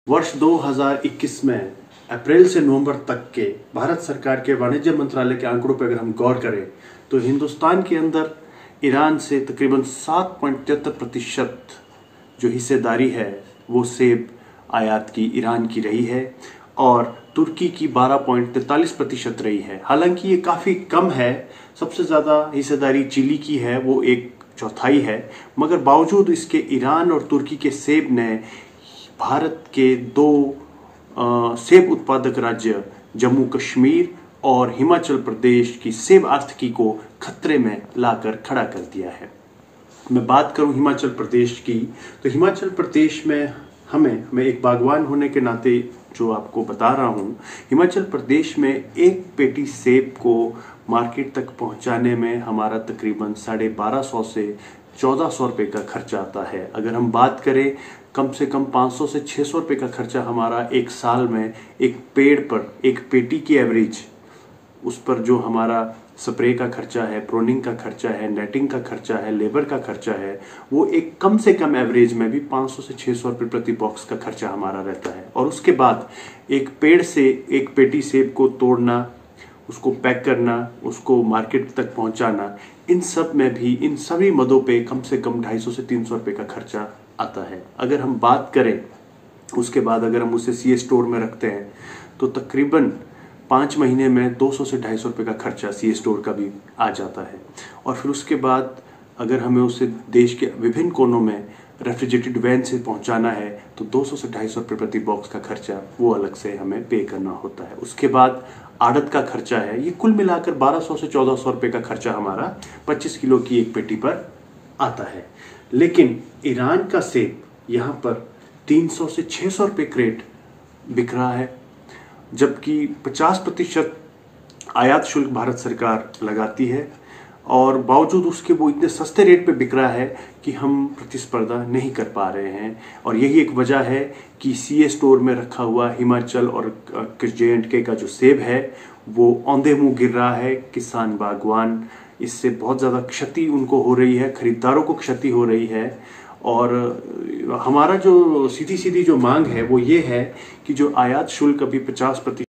वर्ष 2021 में अप्रैल से नवंबर तक के भारत सरकार के वाणिज्य मंत्रालय के आंकड़ों पर अगर हम गौर करें तो हिंदुस्तान के अंदर ईरान से तकरीबन 7.73% जो हिस्सेदारी है वो सेब आयात की ईरान की रही है और तुर्की की 12.43% रही है। हालांकि ये काफ़ी कम है। सबसे ज़्यादा हिस्सेदारी चिली की है, वो 1/4 है, मगर बावजूद इसके ईरान और तुर्की के सेब ने भारत के दो सेब उत्पादक राज्य जम्मू कश्मीर और हिमाचल प्रदेश की सेब आर्थिकी को खतरे में लाकर खड़ा कर दिया है। मैं बात करूं हिमाचल प्रदेश की, तो हिमाचल प्रदेश में हमें एक बागवान होने के नाते जो आपको बता रहा हूं, हिमाचल प्रदेश में एक पेटी सेब को मार्केट तक पहुंचाने में हमारा तकरीबन 1250 से 1400 रुपये का खर्चा आता है। अगर हम बात करें कम से कम 500 से 600 रुपये का खर्चा हमारा एक साल में एक पेड़ पर, एक पेटी की एवरेज, उस पर जो हमारा स्प्रे का खर्चा है, प्रोनिंग का खर्चा है, नेटिंग का खर्चा है, लेबर का खर्चा है, वो एक कम से कम एवरेज में भी 500 से 600 रुपये प्रति बॉक्स का खर्चा हमारा रहता है। और उसके बाद एक पेड़ से एक पेटी सेब को तोड़ना, उसको पैक करना, उसको मार्केट तक पहुंचाना, इन सब में भी, इन सभी मदों पे कम से कम 250 से 300 रुपये का खर्चा आता है। अगर हम बात करें उसके बाद अगर हम उसे सीए स्टोर में रखते हैं तो तकरीबन 5 महीने में 200 से 250 रुपये का खर्चा सीए स्टोर का भी आ जाता है। और फिर उसके बाद अगर हमें उसे देश के विभिन्न कोनों में रेफ्रिजरेटेड वैन से पहुंचाना है तो 200 से 250 रुपये प्रति बॉक्स का खर्चा वो अलग से हमें पे करना होता है। उसके बाद आड़त का खर्चा है। ये कुल मिलाकर 1200 से 1400 रुपये का खर्चा हमारा 25 किलो की एक पेटी पर आता है। लेकिन ईरान का सेब यहाँ पर 300 से 600 रुपये क्रेट बिक रहा है, जबकि 50% आयात शुल्क भारत सरकार लगाती है और बावजूद उसके वो इतने सस्ते रेट पे बिक रहा है कि हम प्रतिस्पर्धा नहीं कर पा रहे हैं। और यही एक वजह है कि सीए स्टोर में रखा हुआ हिमाचल और JNK का जो सेब है वो औंधे मुंह गिर रहा है। किसान बागवान, इससे बहुत ज़्यादा क्षति उनको हो रही है, खरीदारों को क्षति हो रही है। और हमारा जो सीधी सीधी जो मांग है वो ये है कि जो आयात शुल्क अभी 50%